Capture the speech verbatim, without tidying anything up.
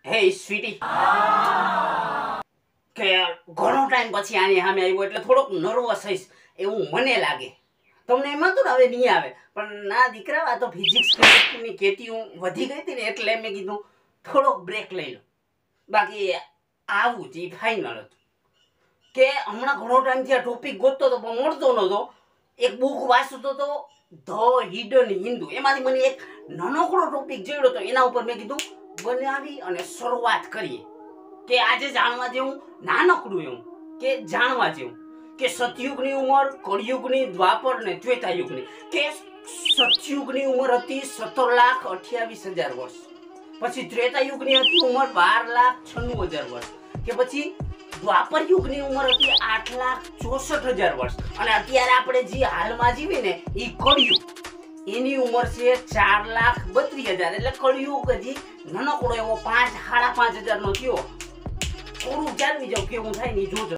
હે સ્વીટી કે ઘણો ટાઈમ પછી આની સામે આવ્યો એટલે થોડોક નર્વસ થઈશ એવું મને લાગે. તમને એમ હતું ને હવે નહીં આવે, પણ ના દીકરા આ તો ફિઝિક્સ કેમિસ્ટ્રીની કેટી હું વધી ગઈ હતી ને એટલે મેં કીધું થોડોક બ્રેક લઈ લો. બાકી આવું જ ફાઇનલ હતું કે હમણાં ઘણો ટાઈમથી આ ટોપિક ગોતતો હતો પણ મળતો નહોતો. એક બુક વાંચતો હતો ધ હિડન હિન્દુ, એમાંથી મને એક નાનકડો ટોપિક જોયો હતો. એના ઉપર મેં કીધું બનાવી અને શરૂઆત કરીએ કે આજે જાણવા જેવું નાનકડું એવું કે જાણવા જેવું કે સતયુગની ઉંમર, કળિયુગની, દ્વાપર ને ત્રેતા યુગની. કે સતયુગની ઉંમર હતી સત્તર લાખ અઠ્યાવીસ હજાર વર્ષ, પછી ત્રેતા યુગની હતી ઉંમર બાર લાખ છન્નું હજાર વર્ષ, કે પછી દ્વાપર યુગની ઉંમર હતી આઠ લાખ ચોસઠ હજાર વર્ષ, અને અત્યારે આપણે જે હાલમાં જીવી ને એ કળિયુગ, એની ઉંમર છે ચાર લાખ બત્રીસ હજાર. એટલે કળિયુગ હજી નાનકડો એવો પાંચ સાડા પાંચ હજાર નો થયો. થોડું જાણવી જાવ કેવું થાય ને જોજો.